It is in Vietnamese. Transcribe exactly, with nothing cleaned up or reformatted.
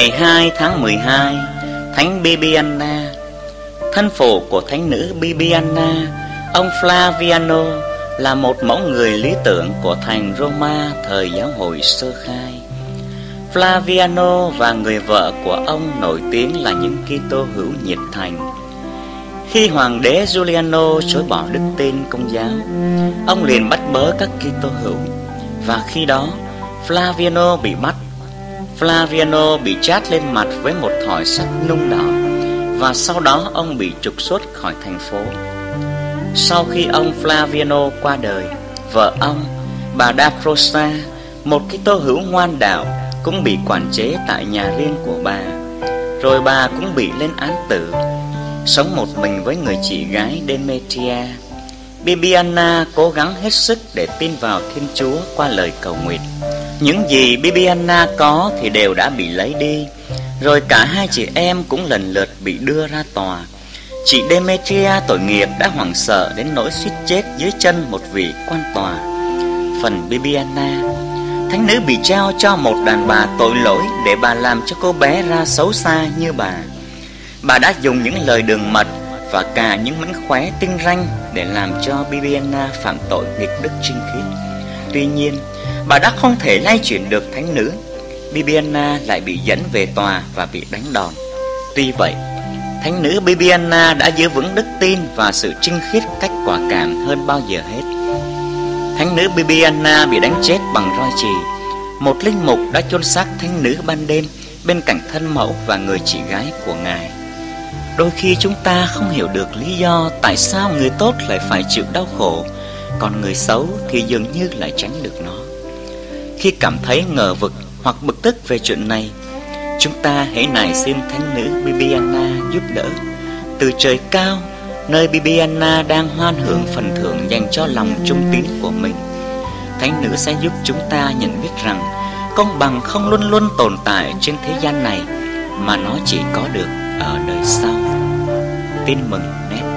Ngày hai tháng mười hai, Thánh Bibiana. Thân phụ của thánh nữ Bibiana, ông Flaviano, là một mẫu người lý tưởng của thành Roma thời giáo hội sơ khai. Flaviano và người vợ của ông nổi tiếng là những Kitô hữu nhiệt thành. Khi hoàng đế Giuliano chối bỏ đức tin Công giáo, ông liền bắt bớ các Kitô hữu, và khi đó Flaviano bị bắt. Flaviano bị chát lên mặt với một thỏi sắt nung đỏ, và sau đó ông bị trục xuất khỏi thành phố. Sau khi ông Flaviano qua đời, vợ ông, bà Dafrosa, một Kitô hữu ngoan đạo, cũng bị quản chế tại nhà riêng của bà. Rồi bà cũng bị lên án tử, sống một mình với người chị gái Demetria. Bibiana cố gắng hết sức để tin vào Thiên Chúa qua lời cầu nguyện. Những gì Bibiana có thì đều đã bị lấy đi. Rồi cả hai chị em cũng lần lượt bị đưa ra tòa. Chị Demetria tội nghiệp đã hoảng sợ đến nỗi suýt chết dưới chân một vị quan tòa. Phần Bibiana, thánh nữ bị trao cho một đàn bà tội lỗi để bà làm cho cô bé ra xấu xa như bà. Bà đã dùng những lời đường mật và cả những mánh khóe tinh ranh để làm cho Bibiana phạm tội nghịch đức trinh khiết. Tuy nhiên, bà đã không thể lay chuyển được thánh nữ. Bibiana lại bị dẫn về tòa và bị đánh đòn. Tuy vậy, thánh nữ Bibiana đã giữ vững đức tin và sự trinh khiết cách quả cảm hơn bao giờ hết. Thánh nữ Bibiana bị đánh chết bằng roi chì. Một linh mục đã chôn xác thánh nữ ban đêm bên cạnh thân mẫu và người chị gái của ngài. Đôi khi chúng ta không hiểu được lý do tại sao người tốt lại phải chịu đau khổ, còn người xấu thì dường như lại tránh được nó. Khi cảm thấy ngờ vực hoặc bực tức về chuyện này, chúng ta hãy nài xin thánh nữ Bibiana giúp đỡ. Từ trời cao, nơi Bibiana đang hoan hưởng phần thưởng dành cho lòng trung tín của mình, thánh nữ sẽ giúp chúng ta nhận biết rằng công bằng không luôn luôn tồn tại trên thế gian này, mà nó chỉ có được ở đời sau. Tin mừng Net.